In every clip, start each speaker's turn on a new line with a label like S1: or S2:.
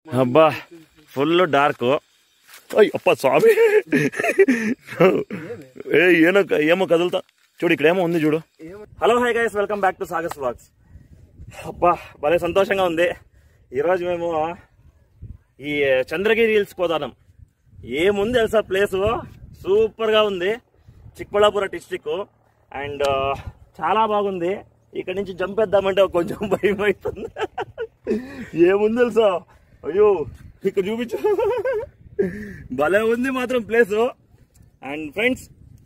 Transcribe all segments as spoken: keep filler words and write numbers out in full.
S1: అబ్బా full dark. అప్ప స్వామి ఏ ఏనో ఏమో కదులుతా చూడు, ఇక్కడ ఏమో ఉంది చూడు. Hello hi guys, welcome back to సాగస్ వ్లాగ్స్. అబ్బా భలే సంతోషంగా ఉంది. ఈరోజు మేము ఈ చంద్రగిరి హిల్స్ పోతాం. ఏముంది తెలుసా, ప్లేసు సూపర్గా ఉంది. చిక్బళ్ళాపుర డిస్టిక్ అండ్ చాలా బాగుంది. ఇక్కడ నుంచి జంప్ వేద్దామంటే కొంచెం భయం అవుతుంది. ఏముంది తెలుసా, అయ్యో ఇక్కడ చూపించు, భలే ఉంది మాత్రం ప్లేసు. అండ్ ఫ్రెండ్స్,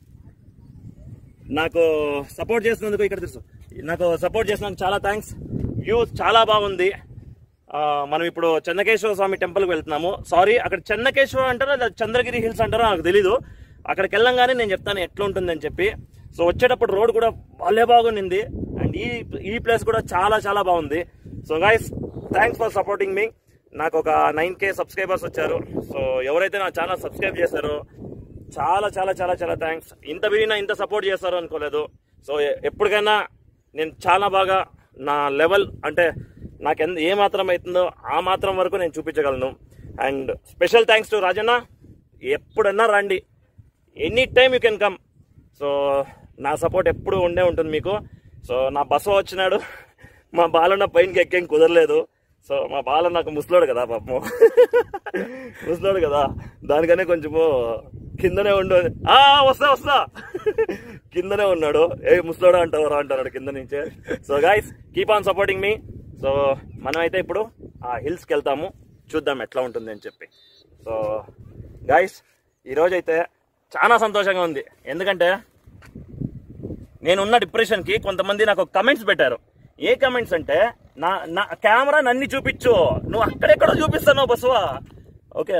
S1: నాకు సపోర్ట్ చేసినందుకు ఇక్కడ తెలుసు నాకు సపోర్ట్ చేసినందుకు చాలా థ్యాంక్స్. వ్యూ చాలా బాగుంది. మనం ఇప్పుడు చెన్నకేశ్వర స్వామి టెంపుల్కి వెళ్తున్నాము. సారీ, అక్కడ చెన్నకేశ్వర అంటారా లేదా చంద్రగిరి హిల్స్ అంటారా నాకు తెలీదు. అక్కడికి వెళ్ళంగానే నేను చెప్తాను ఎట్లా ఉంటుందని చెప్పి. సో వచ్చేటప్పుడు రోడ్ కూడా భలే బాగుంది అండ్ ఈ ఈ ప్లేస్ కూడా చాలా చాలా బాగుంది. So guys, thanks for supporting me. నాకు ఒక నైన్ కే సబ్స్క్రైబర్స్ వచ్చారు. సో ఎవరైతే నా ఛానల్ సబ్స్క్రైబ్ చేశారో చాలా చాలా చాలా చాలా థ్యాంక్స్. ఇంత విరిగినా ఇంత సపోర్ట్ చేస్తారు అనుకోలేదు. సో ఎప్పటికైనా నేను చాలా బాగా నా లెవెల్ అంటే నాకు ఎంత ఏ మాత్రం అవుతుందో ఆ మాత్రం వరకు నేను చూపించగలను. And special thanks to Rajanna. ఎప్పుడన్నా రండి, any time you can come. So నా సపోర్ట్ ఎప్పుడు ఉండే ఉంటుంది మీకు. సో నా బస్సు వచ్చినాడు, మా బాలన్న పైనకి ఎక్కేం కుదరలేదు. సో మా బాల నాకు ముసలోడు కదా పాపము, ముసలోడు కదా, దానికనే కొంచెము కిందనే ఉండు. ఆ వస్తా వస్తా కిందనే ఉన్నాడు. ఏ ముసలోడు అంటావరా అంటున్నాడు కింద నుంచే. So guys, keep on supporting me. So మనమైతే ఇప్పుడు ఆ హిల్స్కి వెళ్తాము, చూద్దాం ఎట్లా ఉంటుంది అని చెప్పి. సో గైస్, ఈరోజైతే చాలా సంతోషంగా ఉంది. ఎందుకంటే నేనున్న డిప్రెషన్కి కొంతమంది నాకు కమెంట్స్ పెట్టారు. ఏ కమెంట్స్ అంటే, నా నా కెమెరా నన్ను చూపించు, నువ్వు అక్కడెక్కడో చూపిస్తాను బస్సువా. ఓకే,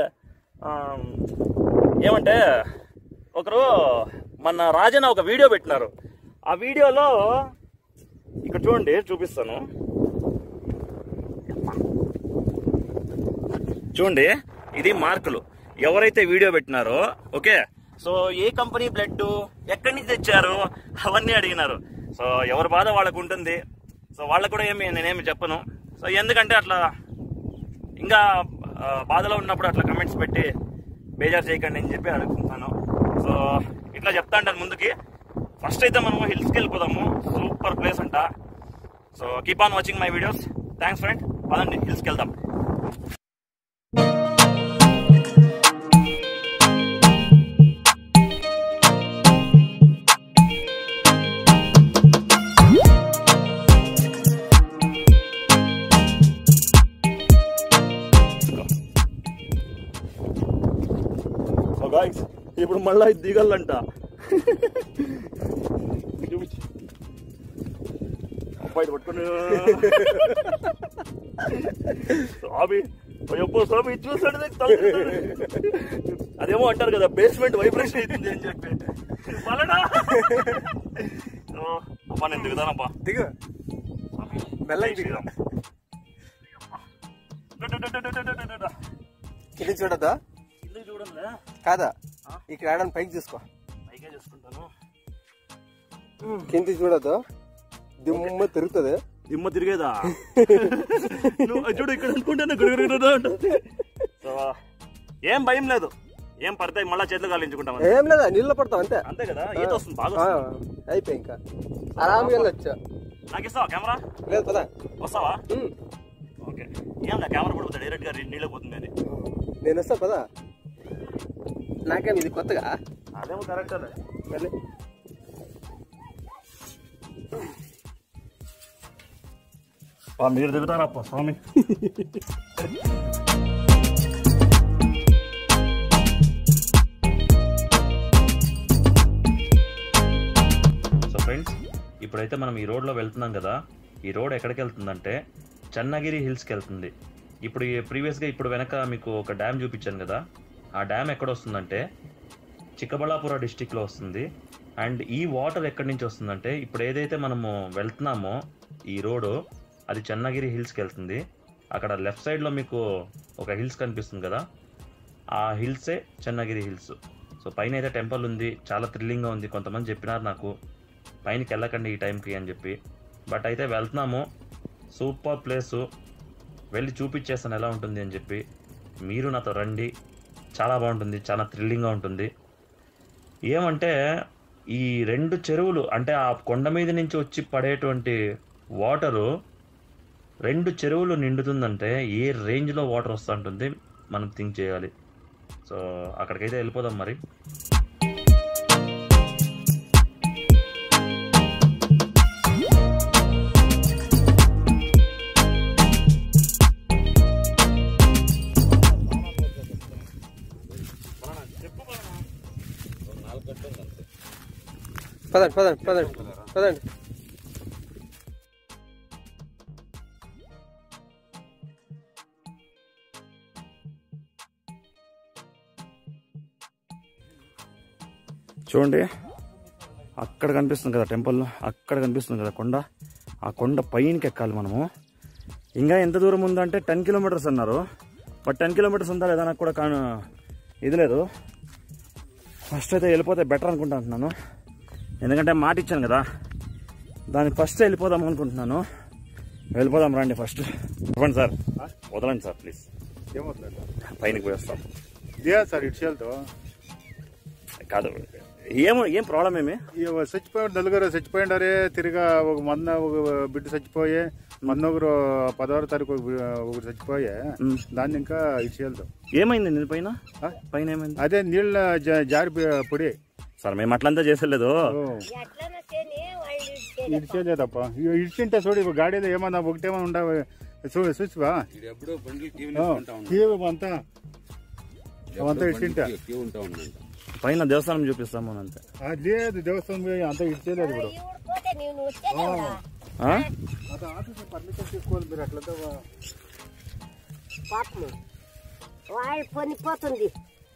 S1: ఏమంటే ఒకరు మన రాజన్న ఒక వీడియో పెట్టినారు. ఆ వీడియోలో ఇక్కడ చూడండి, చూపిస్తాను చూడండి. ఇది మార్కులు ఎవరైతే వీడియో పెట్టినారో. ఓకే, సో ఏ కంపెనీ బ్లడ్, ఎక్కడి నుంచి తెచ్చారు అవన్నీ అడిగినారు. సో ఎవరి బాధ వాళ్ళకు ఉంటుంది. సో వాళ్ళకు కూడా ఏమి నేనేమి చెప్పను. సో ఎందుకంటే అట్లా ఇంకా బాధలో ఉన్నప్పుడు అట్లా కమెంట్స్ పెట్టి బేజారు చేయకండి అని చెప్పి అడుగుతున్నాను. సో ఇట్లా చెప్తా అంటాను ముందుకి. ఫస్ట్ అయితే మనము హిల్స్కి వెళ్ళిపోదాము, సూపర్ ప్లేస్ అంట. So keep on watching my videos. Thanks friend. పదండి హిల్స్కి వెళ్దాం. ఇప్పుడు మళ్ళా ఇది దిగలంట. బయట పట్టుకుని స్వామి, ఎప్పుడు స్వామి చూసాడు. అదేమో అంటారు కదా, బేస్మెంట్ వైబ్రేషన్ అవుతుంది అని చెప్పి. మళ్ళా అబ్బా నేను దిగుతానబ్బా. దిగు, మెల్లగా దిగుదా.
S2: కింద చూడదా?
S1: చూడండి
S2: కాదా, ఇక్కడ ఆడని పైకి చూసుకో.
S1: పైకే చూసుకుంటాను.
S2: కింద చూడదు, దిమ్మ తిరుగుతుంది.
S1: దిమ్మ తిరిగేదా? చూడు ఇక్కడ అనుకుంటాను. సో ఏం భయం లేదు, ఏం పడతాయి మళ్ళా చేతులు కాలించుకుంటాం.
S2: ఏం లేదా, నీళ్ళు పడతాం అంతే.
S1: అంతే కదా, ఈత వస్తుంది బాగా.
S2: అయిపోయి ఇంకా ఆరాంగా వెళ్ళొచ్చా.
S1: నాకు ఇస్తావా కెమెరా?
S2: లేదు పదా, వస్తావా?
S1: ఓకే, ఏం నా కెమెరా పడిపోతా డైరెక్ట్ గా నీళ్ళ పోతుంది అని.
S2: నేను వస్తా పదా. నాకేం ఇది కొత్తగా?
S1: అదేమో కరెక్ట్.
S2: మళ్ళీ
S1: మీరు దిగుతారప్ప స్వామి. సో ఫ్రెండ్స్, ఇప్పుడైతే మనం ఈ రోడ్లో వెళ్తున్నాం కదా. ఈ రోడ్ ఎక్కడికి వెళ్తుందంటే చన్నగిరి హిల్స్కి వెళ్తుంది. ఇప్పుడు ప్రీవియస్గా ఇప్పుడు వెనక మీకు ఒక డ్యామ్ చూపించాను కదా, ఆ డ్యామ్ ఎక్కడ వస్తుందంటే చిక్కబళ్ళాపుర డిస్టిక్లో వస్తుంది. అండ్ ఈ వాటర్ ఎక్కడి నుంచి వస్తుందంటే, ఇప్పుడు ఏదైతే మనము వెళ్తున్నామో ఈ రోడ్డు అది చన్నగిరి హిల్స్కి వెళ్తుంది. అక్కడ లెఫ్ట్ సైడ్లో మీకు ఒక హిల్స్ కనిపిస్తుంది కదా, ఆ హిల్సే చన్నగిరి హిల్స్. సో పైన అయితే టెంపుల్ ఉంది, చాలా థ్రిల్లింగ్గా ఉంది. కొంతమంది చెప్పినారు నాకు పైనకి వెళ్ళకండి ఈ టైంకి అని చెప్పి. బట్ అయితే వెళ్తున్నాము, సూపర్ ప్లేసు. వెళ్ళి చూపించేస్తాను ఎలా ఉంటుంది అని చెప్పి. మీరు నాతో రండి, చాలా బాగుంటుంది, చాలా థ్రిల్లింగ్గా ఉంటుంది. ఏమంటే ఈ రెండు చెరువులు అంటే ఆ కొండ మీద నుంచి వచ్చి పడేటువంటి వాటరు రెండు చెరువులు నిండుతుందంటే ఏ రేంజ్లో వాటర్ వస్తూ ఉంటుంది మనం థింక్ చేయాలి. సో అక్కడికైతే వెళ్ళిపోదాం మరి.
S2: పదండి పదండి పదండి పదండి.
S1: చూడండి అక్కడ కనిపిస్తుంది కదా టెంపుల్, అక్కడ కనిపిస్తుంది కదా కొండ. ఆ కొండ పైనకి ఎక్కాలి మనము. ఇంకా ఎంత దూరం ఉందంటే టెన్ కిలోమీటర్స్ అన్నారు. బట్ టెన్ కిలోమీటర్స్ ఉందా లేదా నాకు కూడా కాను ఇది లేదు. ఫస్ట్ అయితే వెళ్ళిపోతే బెటర్ అనుకుంటున్నాను, ఎందుకంటే మాట ఇచ్చాను కదా దానికి ఫస్ట్ వెళ్ళిపోదాం అనుకుంటున్నాను. వెళ్ళిపోదాం రండి ఫస్ట్. చెప్పండి సార్, వదలండి సార్ ప్లీజ్.
S3: ఏమవుతుంది
S1: పైనకి పోయి వస్తాం.
S3: ఇదే సార్ ఇటు చేయాలతో
S1: కాదు, ఏమో ఏం ప్రాబ్లం ఏమి
S3: చచ్చిపోయాడు, నలుగురు చచ్చిపోయిండారే. తిరిగా ఒక మొన్న ఒక బిడ్డ చచ్చిపోయే, మొన్న ఒకరు పదహారు తారీఖు ఒకరు చచ్చిపోయే. దాన్ని ఇంకా ఇటు చేయాలతో
S1: ఏమైంది నేను పైన పైన ఏమైంది?
S3: అదే నీళ్ళ జారి పొడి
S1: సార్. మేము అట్లంతా చేసలేదు,
S3: ఇటు చేయలేదప్ప. ఇడిచింటే చూడు ఇప్పుడు గాడిలో ఏమన్నా ఒకటేమన్నా ఉండవు చూడు చూసివా అంతా అంతా ఇడిచింటా
S1: పైన దేవస్థానం చూపిస్తాము అంతే.
S3: లేదు దేవస్థానం అంతా ఇటు చేయలేదు ఇప్పుడు. పర్మిషన్ తీసుకోవాలి మీరు అట్లంతా
S4: పనిపోతుంది.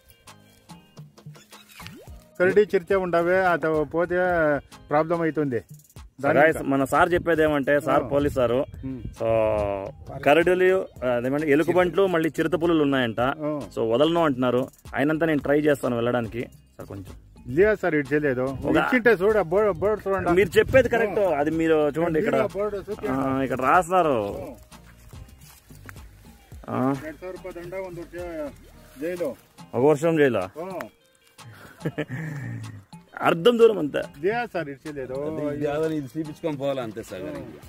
S3: కరడి చిరితే ఉండవే అత పోతే ప్రాబ్లం అవుతుంది.
S1: మన సార్ చెప్పేది ఏమంటే, సార్ పోలీస్ సారు, సో కరడులు అదేమంటే ఎలుగుబంట్లు మళ్ళీ చిరుత పులులు ఉన్నాయంట. సో వదలను అంటున్నారు. అయినంత నేను ట్రై చేస్తాను వెళ్ళడానికి సార్. కొంచెం
S3: లేదు సార్ ఇటు చేయలేదు. ఇచ్చింటే చూడ బోర్డు చూడండి.
S1: మీరు చెప్పేది కరెక్ట్, అది మీరు చూడండి ఇక్కడ ఇక్కడ రాస్తారు.
S3: జైలు
S1: ఒక వర్షం జైలా అర్ధం దూరం అంతే.
S3: లేదు సార్ ఇటు చేయలేదు.
S5: ఇది చూపించుకొని పోవాలి అంతే సార్.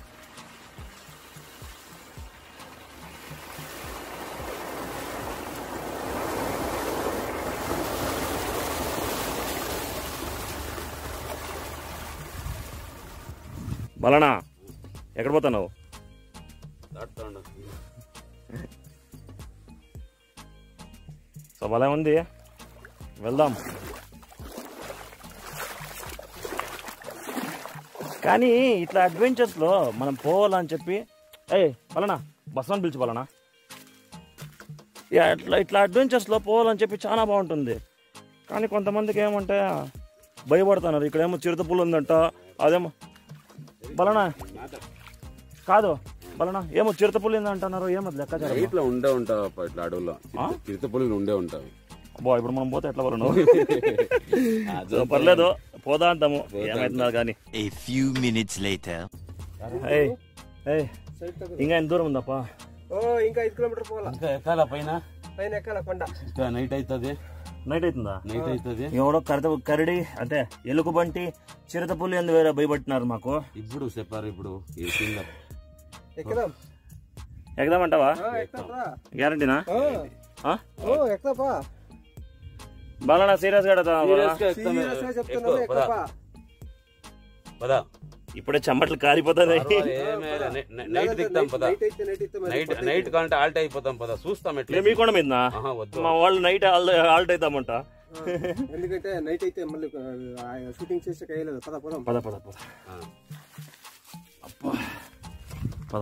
S1: బలనా ఎక్కడ పోతున్నావు? సో భలే ఉంది, వెళ్దాం. కానీ ఇట్లా అడ్వెంచర్స్లో మనం పోవాలని చెప్పి ఏ బలనా బస్సుని పిలిచి బలనా ఇట్లా ఇట్లా అడ్వెంచర్స్లో పోవాలని చెప్పి చాలా బాగుంటుంది. కానీ కొంతమందికి ఏమంటే భయపడుతున్నారు. ఇక్కడేమో చిరుత పులు ఉందంట, అదేమో బలనా కాదు బలనా ఏమో చిరుత పులు అంటున్నారు. ఏమో లెక్క
S5: ఇట్లా ఉండే ఉంటావు ఇట్లా అడవుల్లో చిరుత పులులు ఉండే ఉంటాయి.
S1: బా ఇప్పుడు మనం పోతే ఎట్లా బలను? పర్లేదు పోదా అంటాము, ఏమైతున్నారు కానీ. ఇంకా ఎంత దూరం ఉందప్ప?
S2: ఇంకా ఐదు కిలోమీటర్ పోవాలా.
S5: ఇంకా ఎక్కాల పైన
S2: పైన ఎక్కాల కొండ.
S5: ఇంకా నైట్ అవుతుంది.
S1: నైట్ అవుతుందా?
S5: నైట్ అవుతుంది.
S1: ఎవడో కరత కరడి అంటే ఎలుగుబంటి చిరుత పులి ఎందు వేరే భయపడుతున్నారు మాకు.
S5: ఇప్పుడు చెప్పారు ఇప్పుడు
S2: ఎక్కుదాం.
S1: ఎక్కదామంటావా? గ్యారంటీనా? బాలనా సీరియస్ గా ఇప్పుడే చెమట్లు కారిపోతాయి.
S5: నైట్ దిగుతాం పదా. నైట్ నైట్ కంటే ఆల్ట్ అయిపోతాం పదా. చూస్తాం ఎట్లా
S1: మీ కొండ మీద మా వాళ్ళు నైట్ ఆల్ట్ అవుతామంట.
S2: ఎందుకంటే నైట్ అయితే మళ్ళీ షూటింగ్ చేసే కయ్యలేదు. పద పద
S1: పద పద పద అబ్బా పద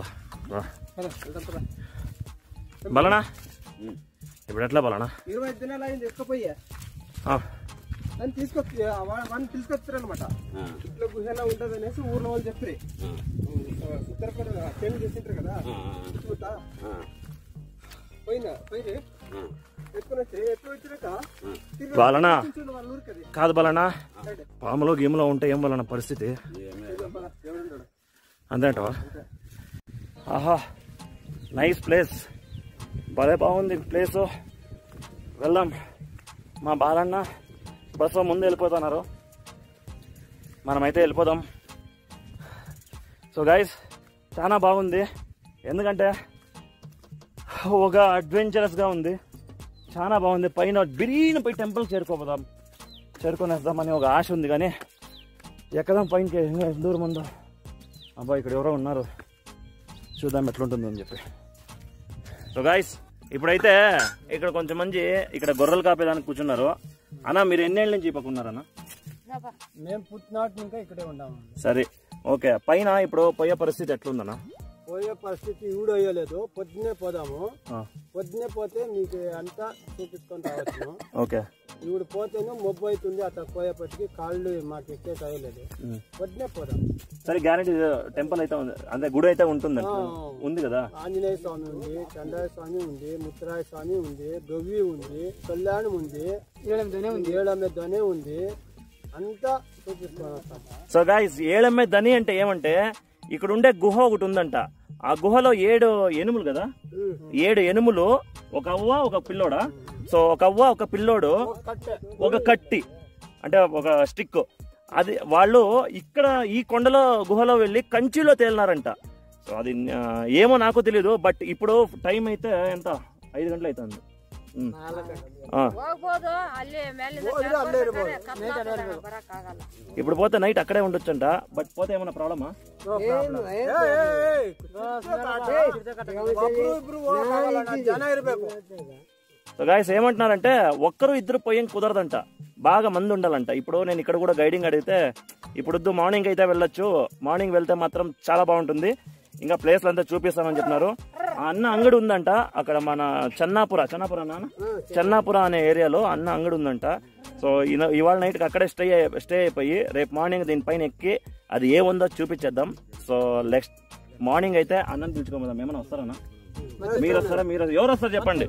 S1: బలనా. ఇప్పుడు ఎట్లా బలనా?
S2: ఇరవై ఐదు దినాలు అయింది ఎక్కపోయా అని తీసుకొచ్చి వాళ్ళని తీసుకొచ్చారు అనమాట. ఇట్లా గుహలా ఉంటది అనేసి ఊర్లో వాళ్ళు చెప్పారు. ఉత్తరపడ పెళ్లి చేసింటారు కదా చూడతా పోయినా పోయి ఎత్తుకొని వచ్చి ఎప్పుడు వచ్చినాక
S1: బలనా కాదు బలనా. పాములో గేమ్లో ఉంటే ఏం బలనా పరిస్థితి? అంతే అంటవా? ఆహా నైస్ ప్లేస్, భలే బాగుంది ప్లేసు. వెళ్దాం. మా బాలన్న బస్సు ముందు వెళ్ళిపోతున్నారు, మనమైతే వెళ్ళిపోదాం. సో గైస్ చాలా బాగుంది, ఎందుకంటే ఒక అడ్వెంచరస్గా ఉంది, చాలా బాగుంది. పైన బిరీన పోయి టెంపుల్ చేరుకోపోదాం, చేరుకునేద్దామని ఒక ఆశ ఉంది, కానీ ఎక్కదాం పైనకి దూరం ఉందో. అబ్బా ఇక్కడ ఎవరో ఉన్నారు, చూద్దాం ఎట్లుంటుంది అని చెప్పి. సో గైస్ ఇప్పుడైతే ఇక్కడ కొంచెం మంది ఇక్కడ గొర్రెలు కాపేదానికి కూర్చున్నారు. అన్న మీరు ఎన్నేళ్ళ నుంచి పక్కున్నారన్న?
S2: మేము పుట్టినాటి ఇంకా ఇక్కడే ఉన్నాము.
S1: సరే ఓకే. పైన ఇప్పుడు పోయే పరిస్థితి ఎట్లుందన్న?
S2: పోయే పరిస్థితి ఈవిడ అయ్యలేదు, పొద్దున్నే పోదాము. పొద్దున్నే పోతే మీకు అంతా చూపించుకొని రావచ్చు.
S1: ఓకే.
S2: ఈవిడ పోతేనే మొబ్బు అవుతుంది, అట్లా పోయేపటికి కాళ్ళు మాకు ఎక్కేసి అయ్యలేదు. పొద్దున్నే పోదాం.
S1: సరే గ్యారెంటీ టెంపుల్ అయితే ఉంది, అంటే గుడి అయితే ఉంటుంది ఉంది కదా?
S2: ఆంజనేయ స్వామి ఉంది, చండాయ స్వామి ఉంది, ముత్తరాయ స్వామి ఉంది, గవ్వి ఉంది, కళ్యాణం ఉంది, ఏడమ్మ ధ్వని ఉంది, అంతా చూపిస్తాం.
S1: సో గైస్ ఏడమ్మే దని అంటే ఏమంటే ఇక్కడ ఉండే గుహ ఒకటి ఉందంట. ఆ గుహలో ఏడు ఎనుములు కదా, ఏడు ఎనుములు, ఒక అవ్వ ఒక పిల్లోడా. సో ఒక అవ్వ ఒక పిల్లోడు ఒక కట్టి అంటే ఒక స్టిక్, అది వాళ్ళు ఇక్కడ ఈ కొండలో గుహలో వెళ్ళి కంచిలో తేలినారంట. సో అది ఏమో నాకు తెలీదు, బట్ ఇప్పుడు టైం అయితే ఎంత ఐదు గంటలు అవుతుంది. ఇప్పుడు పోతే నైట్ అక్కడే ఉండొచ్చంట, బట్ పోతే ఏమన్నా ప్రాబ్లమా? సో గైస్ ఏమంటున్నారంటే ఒక్కరు ఇద్దరు పోయేం కుదరదంట, బాగా మంది ఉండాలంట. ఇప్పుడు నేను ఇక్కడ కూడా గైడింగ్ అడిగితే ఇప్పుడు మార్నింగ్ అయితే వెళ్ళొచ్చు, మార్నింగ్ వెళ్తే మాత్రం చాలా బాగుంటుంది, ఇంకా ప్లేస్లు అంతా చూపిస్తామని చెప్పినారు. అన్న అంగడి ఉందంట అక్కడ, మన చెన్నాపుర చెన్నాపుర నాన్న చెన్నాపుర అనే ఏరియాలో అన్న అంగడి ఉందంట. సో ఇవాళ నైట్కి అక్కడే స్టే స్టే అయిపోయి రేపు మార్నింగ్ దీనిపైన ఎక్కి అది ఏ ఉందో చూపించేద్దాం. సో నెక్స్ట్ మార్నింగ్ అయితే అన్నం పిలుచుకోమదాం. ఏమైనా వస్తారన్నా? మీరు వస్తారా? మీరు ఎవరు వస్తారు చెప్పండి.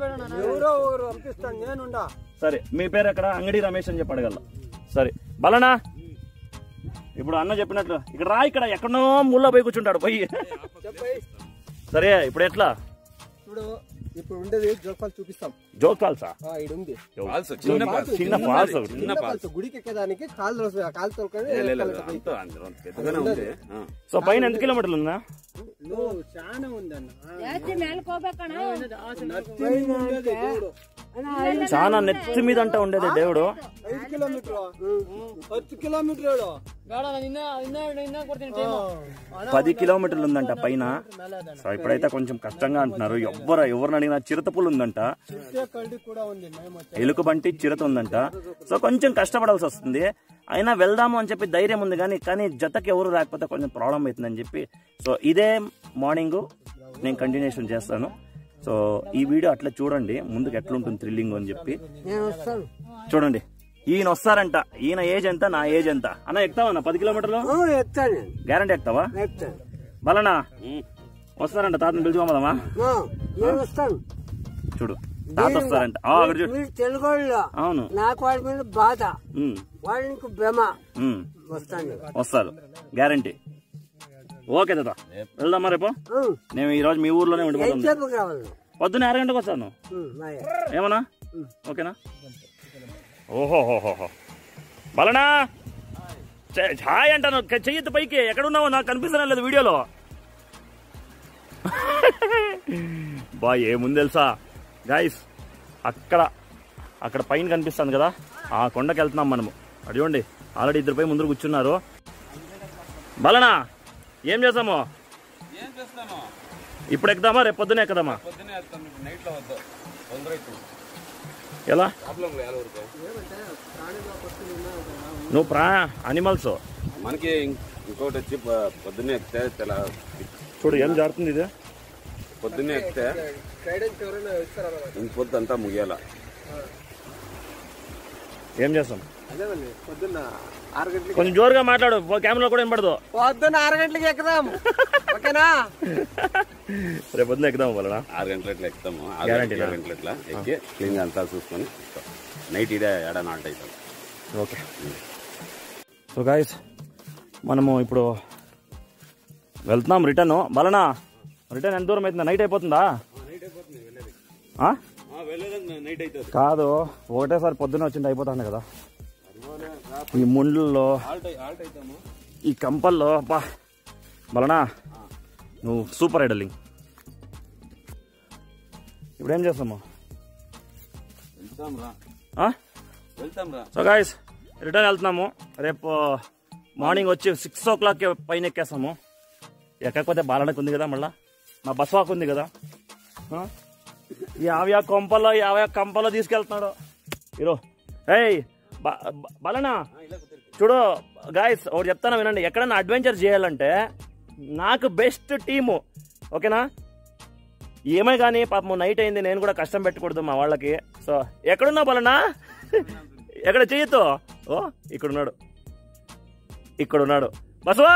S1: సరే మీ పేరు ఎక్కడ? అంగడి రమేష్ అని చెప్పి అడగల. సరే బలనా, ఇప్పుడు అన్న చెప్పినట్లు ఇక్కడ రా, ఇక్కడ ఎక్కడో ముళ్ళ పోయి కూర్చుంటాడు పోయి. సరే ఇప్పుడు ఎట్లా?
S2: ఇప్పుడు ఇప్పుడు ఉండేది జోగ్ ఫాల్స్ చూపిస్తాం.
S1: జోగ్ ఫాల్సా?
S5: చిన్న ఫాల్స్,
S2: గుడికి ఎక్కేదానికి కాలు కాలు తోలుకొని.
S1: సో పైన ఎంత కిలోమీటర్లు ఉందా?
S2: చాలా ఉందన్న,
S1: చాలా నెత్తి మీద అంట ఉండేది దేవుడు.
S2: ఐదు కిలోమీటర్ పది కిలోమీటర్
S1: పది కిలోమీటర్లు ఉందంట పైన. సో ఇప్పుడైతే కొంచెం కష్టంగా అంటున్నారు. ఎవ్వరు ఎవరిని అడిగినా చిరుత పులు ఉందంట, ఎలుక బంటి చిరుత ఉందంట. సో కొంచెం కష్టపడాల్సి వస్తుంది, అయినా వెళ్దాము అని చెప్పి ధైర్యం ఉంది, కానీ కానీ జతకి ఎవరు రాకపోతే కొంచెం ప్రాబ్లం అవుతుందని చెప్పి. సో ఇదే మార్నింగ్ నేను కంటిన్యూషన్ చేస్తాను. సో ఈ వీడియో అట్లా చూడండి, ముందుకు ఎట్లుంటుంది థ్రిల్లింగ్ అని చెప్పి చూడండి. ఈయన వస్తారంట, ఈయన ఏజ్ ఎంత, నా ఏజ్ ఎంత. అన్న ఎక్కుతావా పది కిలోమీటర్లు? గ్యారంటీ ఎక్కుతావా? బలనా వస్తారంట, తాతను పిలుచుకోమదమ్మా. చూడు తాత వస్తారంట.
S4: తెలుగు
S1: అవును,
S4: నాకు వాడి మీద బాధ, వాడికి భ్రమ.
S1: వస్తారు గ్యారంటీ. ఓకే తాత వెళ్దామా రేపు? నేను ఈ రోజు మీ ఊర్లోనే ఉండిపోతాను. పొద్దున్న ఆరు గంటలకు వస్తాను, ఏమన్నా? ఓకేనా? ఓహోహోహో బలనా ఛాయ్ అంటాను, చెయ్యొద్దు పైకి. ఎక్కడున్నావో నాకు కనిపిస్తున్నా లేదు వీడియోలో. బా ఏముంది తెలుసా గైస్, అక్కడ అక్కడ పైన కనిపిస్తుంది కదా, ఆ కొండకి వెళ్తున్నాం మనము. అడిగోండి ఆల్రెడీ ఇద్దరు పోయి ముందు కూర్చున్నారు. బలనా ఏం చేస్తాము ఇప్పుడు? ఎక్కుదామా రేపు పొద్దునే ఎక్కుదామా? ఎలా నువ్వు ప్రా అనిమల్స్
S5: మనకి ఇంకోటి వచ్చి పొద్దున్నే ఎక్కితే
S1: చూడు ఏం జరుగుతుంది. ఇది
S5: పొద్దున్నే ఎక్కితే ఇంకొద్దు అంతా ముగియాల.
S1: ఏం చేస్తాం?
S2: పొద్దున్న ఆరు గంటలకి
S1: కొంచెం జోరుగా మాట్లాడు, కెమెరా కూడా వినపడదు.
S2: పొద్దున్న ఆరు గంటలకి ఎక్కుదాం, ఓకేనా?
S1: రేపు పొద్దున ఎక్కుదాం వలన
S5: ఆరు గంటల ఎట్లా ఎక్కుతాము, ఆరు గంటల ఎట్లా ఎక్కి క్లీన్గా అంతా చూసుకొని నైట్ ఇదే ఏడా నాట్ అవుతాం.
S1: ఓకే. సో గాయస్ మనము ఇప్పుడు వెళ్తున్నాం రిటర్న్. బలనా రిటర్న్ ఎంత దూరం అవుతుందా? నైట్ అయిపోతుందా? ఆ? కాదు, ఒకటేసారి పొద్దున వచ్చింది అయిపోతాను కదా ఈ ముండ్లలో ఈ కంపల్లో. అబ్బా బలనా, నువ్వు సూపర్ ఐడలింగ్. ఇప్పుడు ఏం చేస్తాము? సో గాయ్స్ రిటర్న్ వెళ్తున్నాము. రేపు మార్నింగ్ వచ్చి సిక్స్ ఓ క్లాక్ పైన ఎక్కేస్తాము. ఎక్కకపోతే బాలనకు ఉంది కదా, మళ్ళా మా బస్వాకు ఉంది కదా. యావ్యా కొంపలో యావ్యా కంపలో తీసుకెళ్తున్నాడు హీరో. ఏయ్ బాలనా చూడు గాయస్, ఒకటి చెప్తాను వినండి. ఎక్కడన్నా అడ్వెంచర్ చేయాలంటే నాకు బెస్ట్ టీము, ఓకేనా? ఏమై కానీ పాపం నైట్ అయింది, నేను కూడా కష్టం పెట్టకూడదు మా వాళ్ళకి. సో ఎక్కడున్నా బాలనా? ఎక్కడ చెయ్యొద్దు. ఓ ఇక్కడున్నాడు, ఇక్కడున్నాడు. బసవా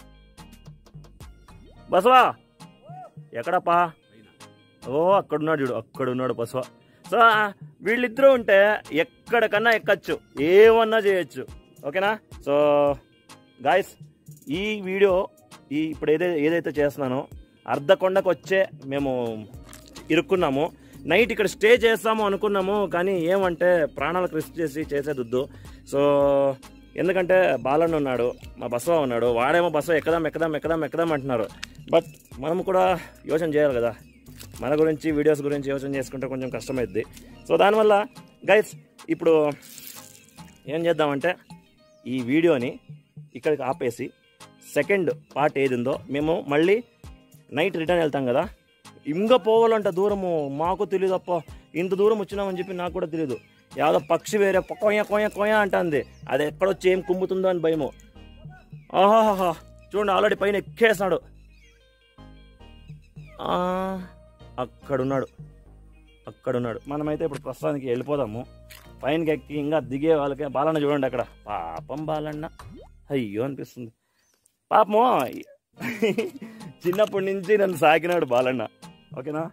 S1: బసవా ఎక్కడప్పా? ఓ అక్కడున్నాడు చూడు, అక్కడున్నాడు బసవా. సో వీళ్ళిద్దరూ ఉంటే ఎక్కడికన్నా ఎక్కచ్చు, ఏమన్నా చేయొచ్చు, ఓకేనా? సో గాయస్ ఈ వీడియో ఈ ఇప్పుడు ఏదైతే ఏదైతే చేస్తున్నానో అర్ధకొండకు వచ్చే మేము ఇరుక్కున్నాము. నైట్ ఇక్కడ స్టే చేస్తాము అనుకున్నాము, కానీ ఏమంటే ప్రాణాలకు రిస్క్ చేసి చేసేదొద్దు. సో ఎందుకంటే బాలన్న ఉన్నాడు, మా బసవ ఉన్నాడు, వాడేమో బసవ ఎక్కదాం ఎక్కదాం ఎక్కదాం ఎక్కదాం అంటున్నారు. బట్ మనం కూడా యోచన చేయాలి కదా, మన గురించి వీడియోస్ గురించి యోచన చేసుకుంటే కొంచెం కష్టమైద్ది. సో దానివల్ల గైస్ ఇప్పుడు ఏం చేద్దామంటే ఈ వీడియోని ఇక్కడికి ఆపేసి సెకండ్ పార్ట్ ఏది ఉందో మేము మళ్ళీ నైట్ రిటర్న్ వెళ్తాం కదా. ఇంకా పోవాలంట దూరము, మాకు తెలియదు. అప్ప ఇంత దూరం వచ్చినామని చెప్పి నాకు కూడా తెలియదు. యాదో పక్షి వేరే కొయ్య కొయ్య కొయ్య అంటుంది, అది ఎక్కడొచ్చి ఏం కుమ్ముతుందో అని భయము. ఆహాహా చూడండి, ఆల్రెడీ పైన ఎక్కేసాడు. అక్కడున్నాడు అక్కడున్నాడు మనమైతే ఇప్పుడు ప్రస్తుతానికి వెళ్ళిపోదాము. పైనకి ఎక్కి ఇంకా దిగే వాళ్ళకి బాలన్న చూడండి అక్కడ. పాపం బాలన్న, అయ్యో అనిపిస్తుంది. పాపము చిన్నప్పటి నుంచి నన్ను సాకినాడు బాలన్న, ఓకేనా?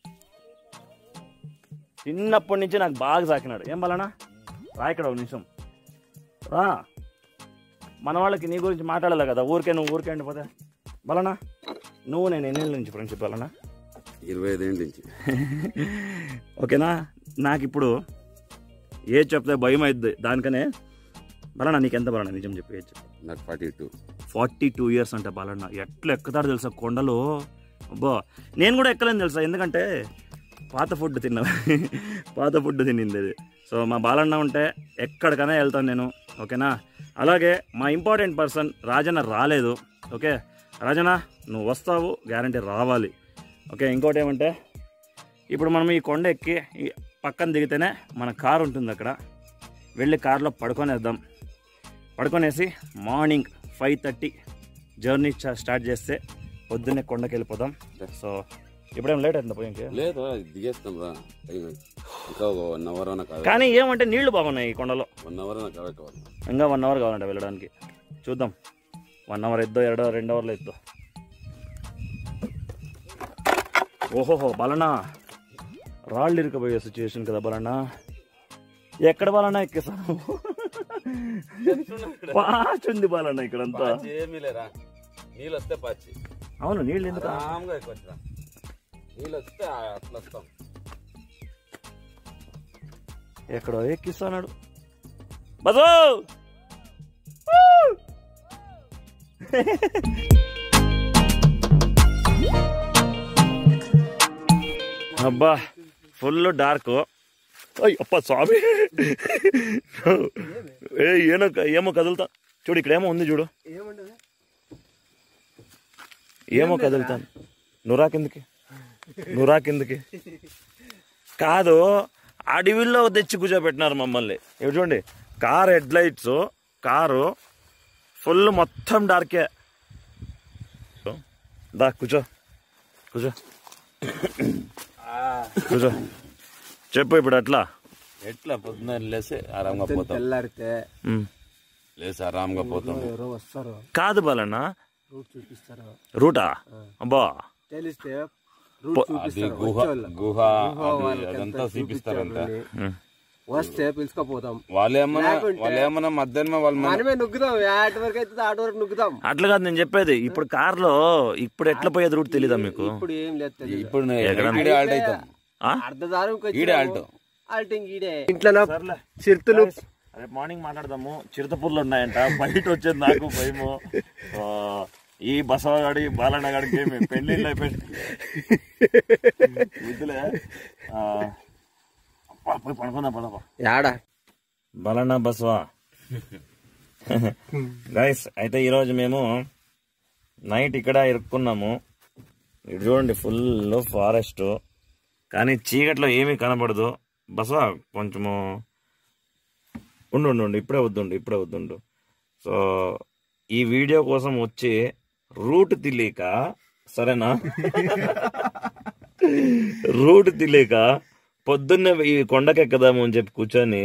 S1: చిన్నప్పటి నుంచి నాకు బాగా సాకినాడు. ఏం బాలన్న రా ఇక్కడ ఒక నిమిషం రా, మన వాళ్ళకి నీ గురించి మాట్లాడాలి కదా. ఊరికే నువ్వు ఊరికే అండిపోతే. బాలన్న నువ్వు నేను ఎన్నేళ్ళ నుంచి ఫ్రెండ్షిప్ బాలన్న?
S5: ఇరవై ఐదేళ్ళ నుంచి.
S1: ఓకేనా? నాకు ఇప్పుడు ఏజ్ చెప్తే భయం అవుతుంది, దానికనే. బాలన్న నీకు ఎంత బాలన్న నిజం చెప్పి ఏజ్?
S5: నాకు forty two
S1: forty two years అంటే బాలన్న ఎట్లా ఎక్కుతాడు తెలుసా కొండలు? అబ్బా నేను కూడా ఎక్కలేను తెలుసా, ఎందుకంటే పాత ఫుడ్ తిన్నా పాత ఫుడ్ తినింది అది. సో మా బాలన్న ఉంటే ఎక్కడికైనా వెళ్తాను నేను, ఓకేనా? అలాగే మా ఇంపార్టెంట్ పర్సన్ రాజన్న రాలేదు. ఓకే రాజన్న నువ్వు వస్తావు, గ్యారంటీ రావాలి. ఓకే ఇంకోటి ఏమంటే ఇప్పుడు మనం ఈ కొండ ఎక్కి ఈ పక్కన దిగితేనే మన కారు ఉంటుంది అక్కడ. వెళ్ళి కారులో పడుకొనేద్దాం. పడుకొనేసి morning five thirty journey start చేస్తే పొద్దున్నే కొండకి వెళ్ళిపోదాం. సో ఇప్పుడేం లేట్ అవుతుందా పోయి?
S5: లేదు దిగేస్తాం రా, ఇంకా వన్ అవర్ అన్న కావాలి.
S1: కానీ ఏమంటే నీళ్లు బాగున్నాయి ఈ కొండలో.
S5: వన్ అవర్ అన్న కావాలి,
S1: ఇంకా వన్ అవర్ కావాలంట వెళ్ళడానికి. చూద్దాం వన్ అవర్ ఎద్దో ಎರಡో రెండు అవర్లో ఎద్దో. ఓహోహో బాలన్న రాళ్ళు ఇరుకపోయే సిచ్యువేషన్ కదా బాలన్న. ఎక్కడ బాలన్న ఎక్కేసాను, పాచి ఉంది బాలన్న ఇక్కడంతా.
S5: ఏమీ లేరా, నీళ్ళు వస్తే పాచి.
S1: అవును నీళ్ళు ఎందుకు
S5: ఆరాంగా ఎక్కువచ్చురా, నీళ్ళు వస్తే అట్లా వస్తాం.
S1: ఎక్కడో ఎక్కిస్తాడు బజో. అబ్బా ఫుల్ డార్క్. అప్ప స్వామి ఏ ఏనో ఏమో కదులుతా చూడు, ఇక్కడ ఏమో ఉంది చూడు, ఏమో కదులుతాను. నువ్వురా కిందకి, నువ్వురా కిందకి. కాదు అడవిలో తెచ్చి కూర్చోబెట్టినారు మమ్మల్ని. ఇవి చూడండి car headlights, car full మొత్తం డార్కే. దా కూర్చో కూర్చో కూర్చో. చెప్పు ఇప్పుడు ఎట్లా
S5: ఎట్లా పొద్దున్న లేసి ఆరాంగా పోతాం,
S2: తెల్లారితే
S5: లేసి ఆరాంగా పోతాం.
S2: ఎవరో వస్తారు,
S1: కాదు బాలన్న
S2: రూట్ చూపిస్తారు.
S1: రూటా? అబ్బా
S2: తెలిస్తే
S5: అది గుహ గుహ అది అదంతా చూపిస్తారంట.
S2: వస్తే పిలుచుకోపోతాం.
S5: వాళ్ళు ఏమన్నా వాళ్ళు ఏమన్నా మధ్యాహ్నం వాళ్ళు
S2: మనమే నుగ్గుదాం, ఆటి వరకు అయితే ఆటి వరకు నుగ్గుదాం.
S1: అట్లా కాదు నేను చెప్పేది, ఇప్పుడు కార్ లో ఇప్పుడు ఎట్లా పోయేది రూట్ తెలీదా మీకు?
S2: ఇప్పుడు ఏం లేదు,
S5: ఇప్పుడు ఆల్ట్ అవుతాం,
S2: అర్ధదారం
S5: ఈడే ఆల్ట్
S2: ఆల్టింగ్ ఈడే. ఇంట్లో చిరుతులు
S1: రేపు మార్నింగ్ మాట్లాడదాము. చిరుతపూర్లు ఉన్నాయంట, బయట వచ్చేది నాకు భయము. ఈ బసవగాడి బాలన్నగాడికి ఏమి పెళ్లిళ్ళు అయిపోయింది మిద్దులే. పోయి పడుకుందాం పదపా.
S2: యాడా
S1: బాలన్న బసవా గైస్. అయితే ఈరోజు మేము నైట్ ఇక్కడ ఇరుక్కున్నాము. ఇటు చూడండి, ఫుల్ ఫారెస్ట్, కానీ చీకట్లో ఏమీ కనబడదు. బసవా కొంచెము ఉండు ఉండు ఇప్పుడే వద్దుండు ఇప్పుడే వద్దుండు సో ఈ వీడియో కోసం వచ్చి రూట్ తెలియక, సరేనా, రూట్ తెలియక పొద్దున్నే ఈ కొండకెక్కదాము అని చెప్పి కూర్చొని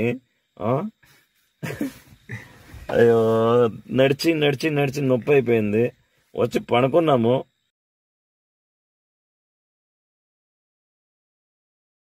S1: అయ్యో నడిచి నడిచి నడిచి నొప్పి అయిపోయింది. వచ్చి పడుకున్నాము.